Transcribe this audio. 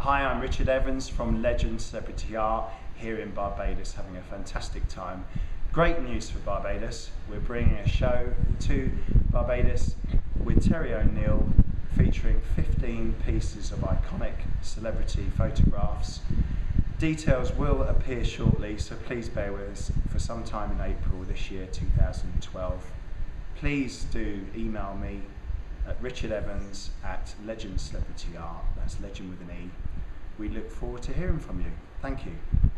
Hi, I'm Richard Evans from Legend Celebrity Art here in Barbados, having a fantastic time. Great news for Barbados. We're bringing a show to Barbados with Terry O'Neill featuring 15 pieces of iconic celebrity photographs. Details will appear shortly, so please bear with us for some time in April this year, 2012. Please do email me at richardevans@legendcelebrityart, that's legend with an E. We look forward to hearing from you. Thank you.